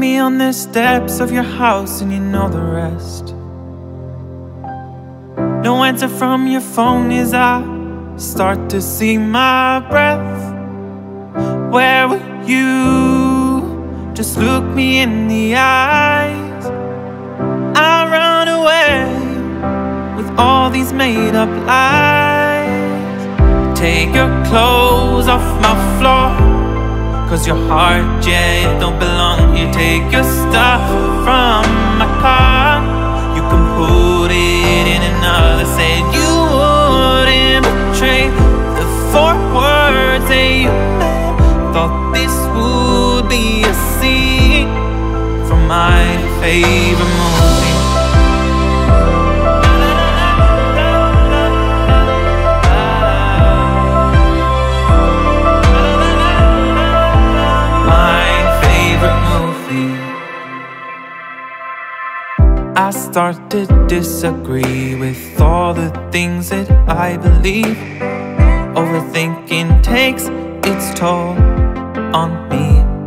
me on the steps of your house and you know the rest. No answer from your phone as I start to see my breath. Where were you? Just look me in the eyes. I run away with all these made up lies. Take your clothes off my floor, 'cause your heart, yeah, it don't belong here. Take your stuff from my car. You can put it in another. Said you wouldn't betray the 4 words that you meant. Thought this would be a scene from my favorite movie. I start to disagree with all the things that I believe. Overthinking takes its toll on me.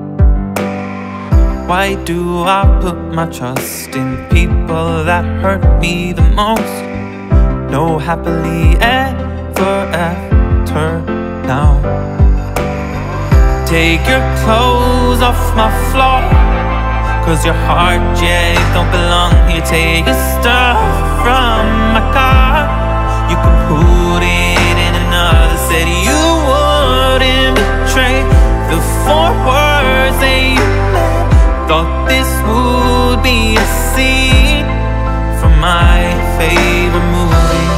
Why do I put my trust in people that hurt me the most? No happily ever after now. Take your clothes off my floor, 'cause your heart, yeah, it don't belong here. Take your stuff from my car. You can put it in another. Said you wouldn't betray the 4 words that you meant. Thought this would be a scene from my favorite movie.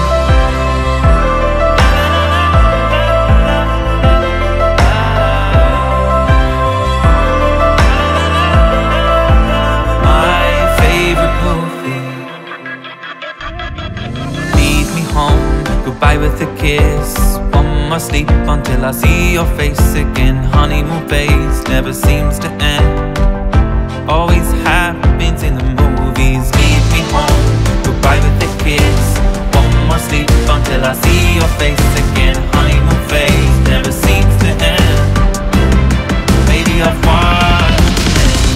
Goodbye with a kiss, one more sleep until I see your face again. Honeymoon phase never seems to end. Always happens in the movies. Lead me home, goodbye with a kiss, one more sleep until I see your face again. Honeymoon phase never seems to end. Maybe I've watched many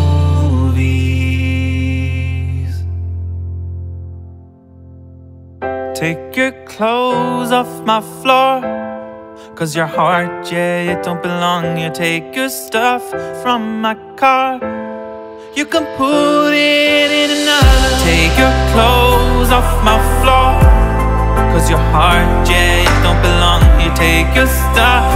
movies. Take your clothes off my floor, 'cause your heart, yeah, it don't belong here. Take your stuff from my car. You can put it in another. Take your clothes off my floor, 'cause your heart, yeah, it don't belong here. Take your stuff